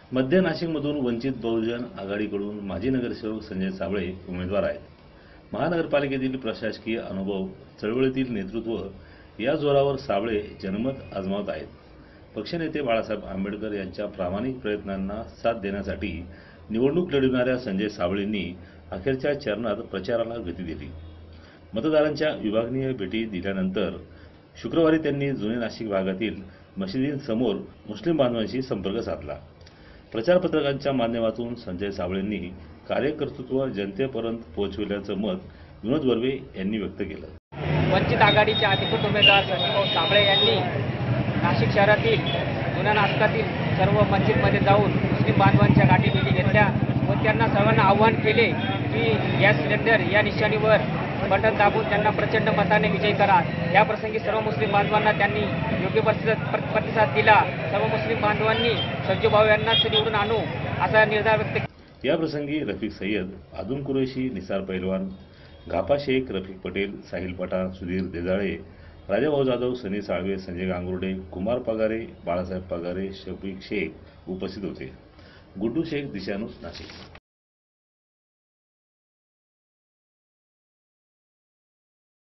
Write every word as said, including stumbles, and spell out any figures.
मध्य नाशिकमधून वंचित बहुजन आघाडीकडून माजी नगरसेवक संजय साबळे उमेदवार आहेत. महानगरपालिकेतील प्रशासकीय अनुभव, चळवळीतील नेतृत्व या जोरावर साबळे जनमत आजमावत आहेत. पक्षनेते बाळासाहेब आंबेडकर यांच्या प्रामाणिक प्रयत्नांना साथ देण्यासाठी निवडणूक लढविणाऱ्या संजय साबळेंनी अखेरच्या चरणात प्रचाराला गती दिली. मतदारांच्या विभागनीय भेटी दिल्यानंतर शुक्रवारी त्यांनी जुने नाशिक भागातील मशिदींसमोर मुस्लिम बांधवांशी संपर्क साधला. प्रचारपत्रकांच्या माध्यमातून संजय साबळेंनी कार्यकर्तृत्व जनतेपर्यंत पोहोचविल्याचं मत विनोद बर्वे यांनी व्यक्त केलं. वंचित आघाडीचे अधिकृत उमेदवार संजय साबळे यांनी नाशिक शहरातील जुन्या नाशकातील सर्व मस्जिदमध्ये जाऊन मुस्लिम बांधवांच्या गाठीभेटी घेतल्या व त्यांना सर्वांना आव्हान केले की गॅस सिलेंडर या निशाणीवर बटन दाबून त्यांना प्रचंड मताने विजयी करा. या प्रसंगी सर्व मुस्लिम बांधवांना त्यांनी योग्य प्रतिसाद दिला. सर्व मुस्लिम बांधवांनी संजू भाऊ यांनाच निवडून आणू असा निर्धार व्यक्त केला. या प्रसंगी रफिक सय्यद, आदम कुरेशी, निसार पैलवान, घापा शेख, रफिक पटेल, साहिल पठाण, सुधीर देजाळे, राजाभाऊ जाधव, सनी साळवे, संजय गांगुर्डे, कुमार पगारे, बाळासाहेब पगारे, शफीक शेख उपस्थित होते. गुड्डू शेख, दिशा न्यूज, नाशिक.